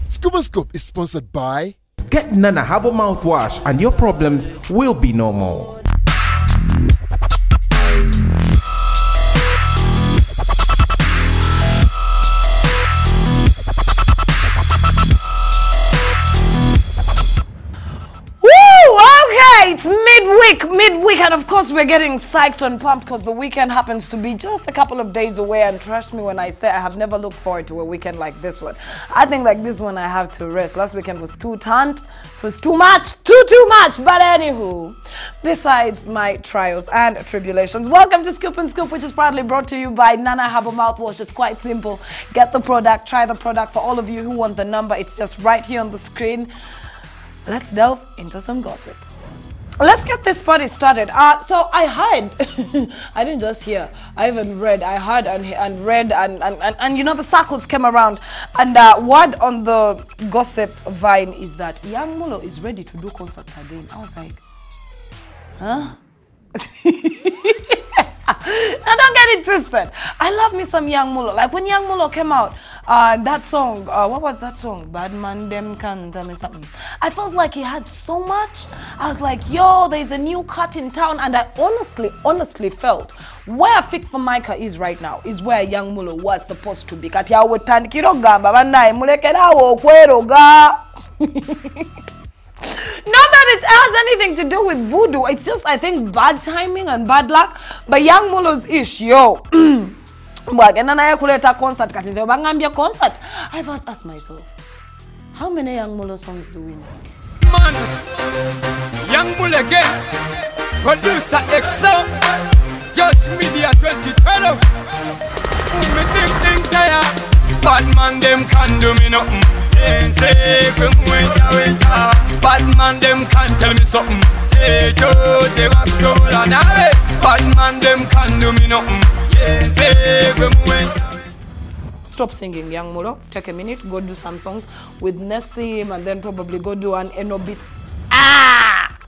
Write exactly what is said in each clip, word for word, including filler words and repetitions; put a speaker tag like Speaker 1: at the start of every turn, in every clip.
Speaker 1: Scoop and Scoop is sponsored by...
Speaker 2: Get Nana Herbal Mouthwash and your problems will be no more.
Speaker 3: It's midweek, midweek, and of course we're getting psyched and pumped because the weekend happens to be just a couple of days away. And trust me when I say I have never looked forward to a weekend like this one. I think like this one I have to rest. Last weekend was too tant, it was too much, too too much. But anywho, besides my trials and tribulations, welcome to Scoop and Scoop, which is proudly brought to you by Nana Herbal Mouthwash. It's quite simple. Get the product, try the product. For all of you who want the number, it's just right here on the screen. Let's delve into some gossip. Let's get this party started. Uh, so I heard, I didn't just hear, I even read, I heard and, and read and, and, and, and you know the circles came around. And uh, word on the gossip vine is that Young Mulo is ready to do concerts again. I was like, huh? Now don't get it twisted. I love me some Young Mulo. Like when Young Mulo came out, uh, that song, uh, what was that song? Bad Man Dem Can Tell Me Something. I felt like he had so much. I was like, yo, there's a new cut in town. And I honestly, honestly felt where Fit for Micah is right now is where Young Mulo was supposed to be. Kati ya wetandikiro gamba banaye mulekera wo kweroga. Not that it has anything to do with voodoo. It's just, I think, bad timing and bad luck. But Young Mulo's ish, yo. concert, concert. I've always asked myself, how many Young Mulo songs do we know?
Speaker 4: Man, Young Mulo again, producer Excel, Judge Media twenty twelve. Me think think tired, bad man them can do me nothing. Bad man them can't tell me something. Bad man them can't do me nothing.
Speaker 3: Stop singing, Young Mulo. Take a minute, go do some songs with Nessim and then probably go do an Eno beat. Ah!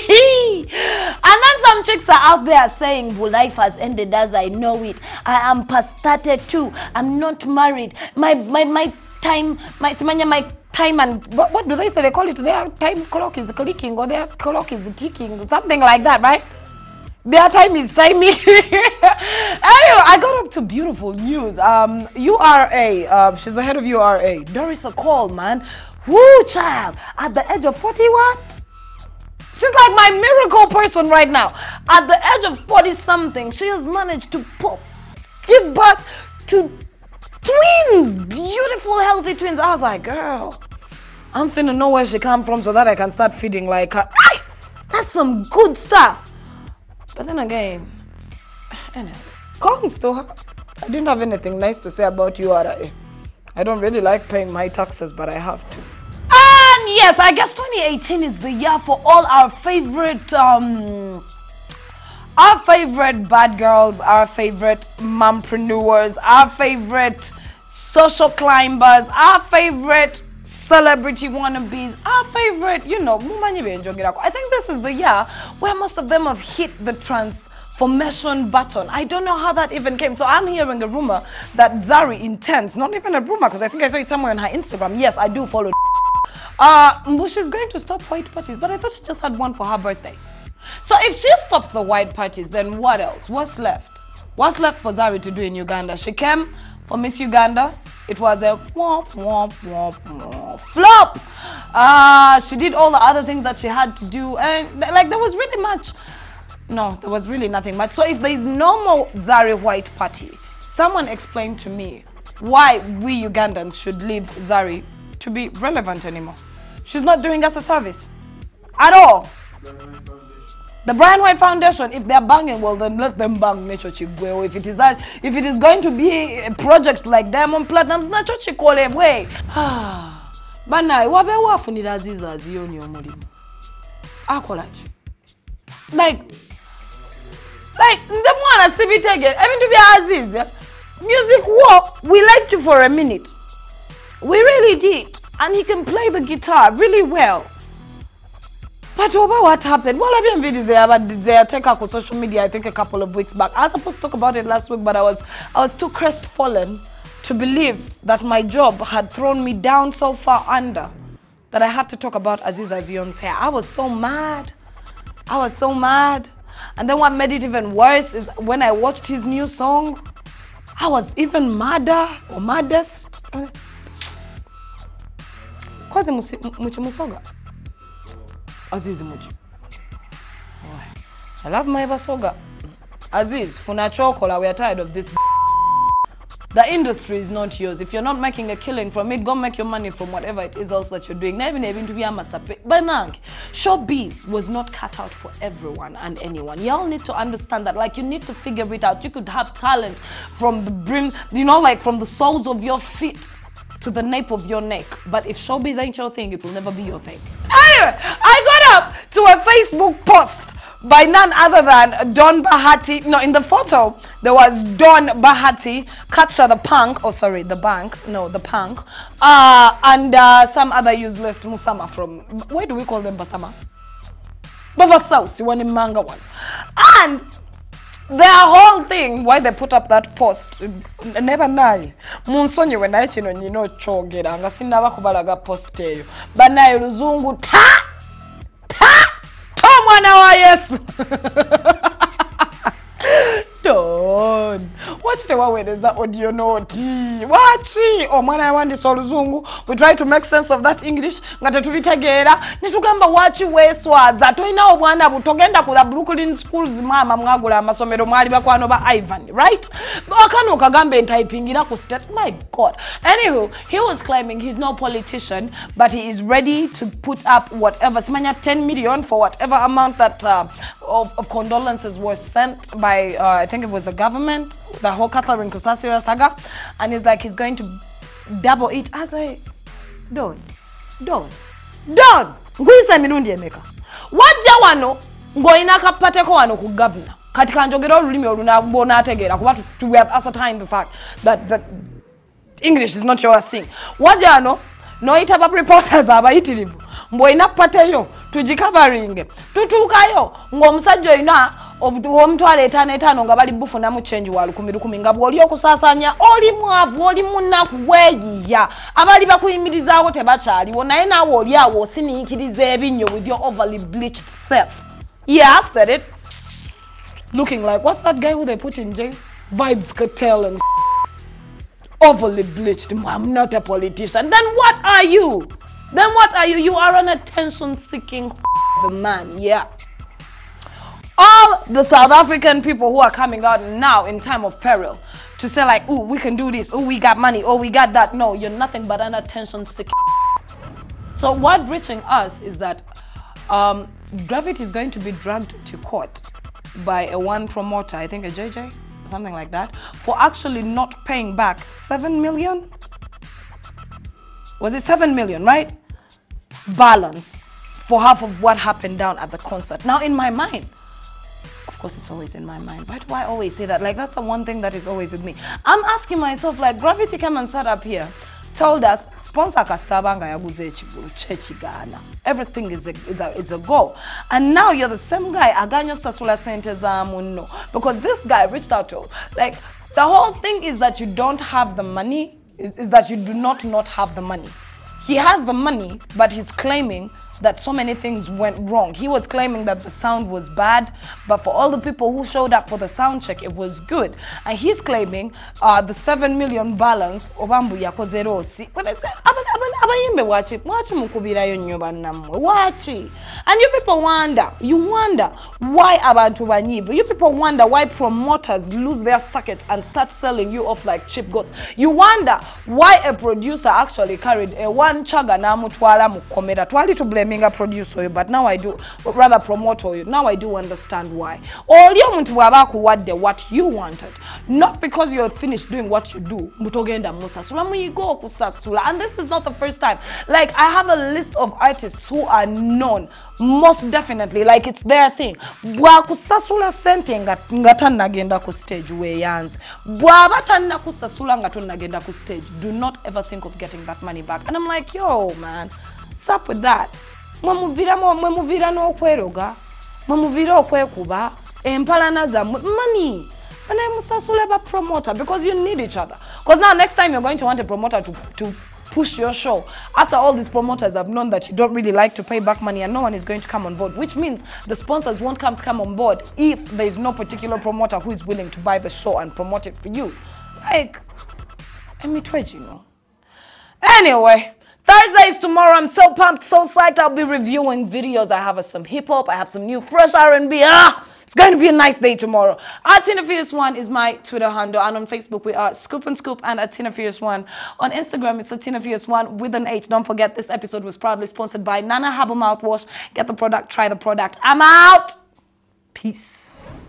Speaker 3: And then some chicks are out there saying, well, life has ended as I know it. I am past thirty-two. I'm not married. My my my time, my simanya, my time and what, what do they say? They call it their time clock is clicking or their clock is ticking, something like that, right? Their time is timing. Anyway, I got up to beautiful news. Um, U R A, um, she's the head of U R A, Doris Akol, man. Woo, child, at the age of forty, what? She's like my miracle person right now. At the age of forty something, she has managed to pop, give birth to twins, beautiful, healthy twins. I was like, girl, I'm finna know where she come from so that I can start feeding like her. Ay, that's some good stuff. But then again, anyway, congrats to her. I didn't have anything nice to say about U R A. I don't really like paying my taxes, but I have to. And yes, I guess twenty eighteen is the year for all our favorite, um, our favorite bad girls, our favorite mompreneurs, our favorite social climbers, our favorite celebrity wannabes, our favorite, you know, I think this is the year where most of them have hit the transformation button. I don't know how that even came. So I'm hearing a rumor that Zari intends, not even a rumor, because I think I saw it somewhere on her Instagram. Yes, I do follow. Uh, she's going to stop white parties, but I thought she just had one for her birthday. So if she stops the white parties, then what else? What's left? What's left for Zari to do in Uganda? She came for Miss Uganda. It was a womp, womp, womp, womp, flop. Uh, she did all the other things that she had to do. And like there was really much. No, there was really nothing much. So if there is no more Zari white party, someone explain to me why we Ugandans should leave Zari to be relevant anymore. She's not doing us a service at all. The Brian White Foundation, if they're banging, well then let them bang. If it is a, if it is going to be a project like Diamond Platinum's, not what you call it way. But now, what be what funny as is as you know mulimu. Akolachi. Like, like the one as Sibitege. I mean to be Aziz. Music war. We liked you for a minute. We really did, and he can play the guitar really well. But over what happened? Well, I've been videos there, but they take out on social media. I think a couple of weeks back. I was supposed to talk about it last week, but I was I was too crestfallen to believe that my job had thrown me down so far under that I have to talk about Aziz Azion's hair. I was so mad. I was so mad. And then what made it even worse is when I watched his new song, I was even madder or maddest. Cause muchi musoga. Aziz muchi. I love my basoga. Aziz, funachokola, we are tired of this. The industry is not yours. If you're not making a killing from it, go make your money from whatever it is else that you're doing. Never even to be a masape. But showbiz was not cut out for everyone and anyone. Y'all need to understand that. Like, you need to figure it out. You could have talent from the brim, you know, like from the soles of your feet to the nape of your neck. But if showbiz ain't your thing, it will never be your thing. Anyway, I got up to a Facebook post by none other than Don Bahati. No, in the photo, there was Don Bahati, Katcha the punk, oh sorry, the bank, no, the punk, uh, and uh, some other useless Musama from, why do we call them Basama? Bava South, one in Manga one. And their whole thing, why they put up that post, never know. Munsonye when I chino you know chogera, anga sinaba kubalaga posteyo. Banayo luzungu ta ta to mwana wa Yesu. Don. Watch the one where there's that audio note. Watch it. Oh man, I want this oluzungu. We try to make sense of that English. Ngata tuvitegera. Nitugamba watch we swaza. To ina obwana butogenda ku the Brooklyn schools mama mwagula amasomero mwali bakwano ba Ivan, right? Bakano kagambe typingira ku state. My God. Anywho, he was claiming he's no politician, but he is ready to put up whatever simanya ten million for whatever amount that uh, of, of condolences were sent by uh, I think it was the government, the whole Catherine Kusasira saga, and he's like he's going to double it. As I don't, don't, don't. Nguisa mirundi emeka. Wajja wano ngoina kapateko wano ku governor. Katika njogero olulimi olunabona ategera kuba to have ascertained the fact that that English is not your thing. Wajja wano no itaba reporters abayitirivu. Mboina pateyo tujikavaringe. Tutukayo ng'omusajja ina omutwala etaano etaano nga bali bufuna mu change wa lukumi lukumi nga bw'oli okusasanya oli mwavu oli munnaku weeyiya abali bakuyimirizaawo tebakyaliwo naye naawe oli awo osiniikiriza ebinnyo with your overly bleached self. Yeah, I said it. Looking like, what's that guy who they put in jail? Vibes cartel and overly bleached. I'm not a politician. Then what are you? Then what are you? You are an attention-seeking man, yeah. All the South African people who are coming out now in time of peril to say like, oh, we can do this, oh, we got money, oh, we got that. No, you're nothing but an attention-seeking. So what reaching us is that um, Gravity is going to be dragged to court by a one promoter, I think a J J, something like that, for actually not paying back seven million. Was it seven million, right? Balance for half of what happened down at the concert. Now in my mind, of course it's always in my mind, why do I always say that? Like that's the one thing that is always with me. I'm asking myself, like, Gravity came and sat up here, told us, sponsor kastabanga yaguze chiguru chechigana. Everything is a, is a, is a goal. And now you're the same guy, aganyo sasula sente za munno. Because this guy reached out to, like, the whole thing is that you don't have the money, is, is that you do not not have the money. He has the money, but he's claiming that so many things went wrong. He was claiming that the sound was bad, but for all the people who showed up for the sound check, it was good. And he's claiming uh, the seven million balance obambu yakozerosi. When I say, abayimbe wachi, wachi mukubirayo nyoba namwe, wachi. And you people wonder, you wonder why abantu banyivu. You people wonder why promoters lose their sockets and start selling you off like cheap goods. You wonder why a producer actually carried a one chaga na mutwala mukomera. Twali to blame a producer, but now I do, rather promoter, now I do understand why. All you want to have what you wanted, not because you're finished doing what you do. And this is not the first time. Like, I have a list of artists who are known, most definitely, like it's their thing. Kusasula sente ngatana genda ku stage we yanz. Bwabatana kusasula ngatana genda ku stage. Do not ever think of getting that money back. And I'm like, yo, man, what's up with that? Mwamuvira mwamuvira no kweroga mwamuvira okwekuba empala naza money and I musasule ba promoter because you need each other Because now next time you're going to want a promoter to, to push your show, after all these promoters have known that you don't really like to pay back money and no one is going to come on board, which means the sponsors won't come to come on board if there's no particular promoter who is willing to buy the show and promote it for you. Like, let me twitch, you know. Anyway, Thursday is tomorrow. I'm so pumped, so psyched. I'll be reviewing videos. I have some hip hop. I have some new fresh R and B. Ah, it's going to be a nice day tomorrow. At Tina Fierce One is my Twitter handle, and on Facebook we are Scoop and Scoop and at Tina Fierce One. On Instagram it's at Tina Fierce One with an H. Don't forget this episode was proudly sponsored by Nana Herbal Mouthwash. Get the product, try the product. I'm out. Peace.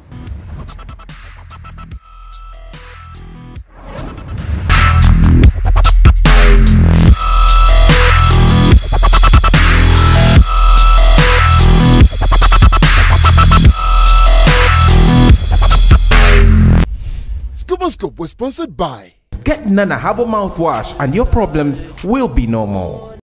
Speaker 1: Scoop and Scoop was sponsored by.
Speaker 2: Get Nana Herbal Mouthwash and your problems will be no more.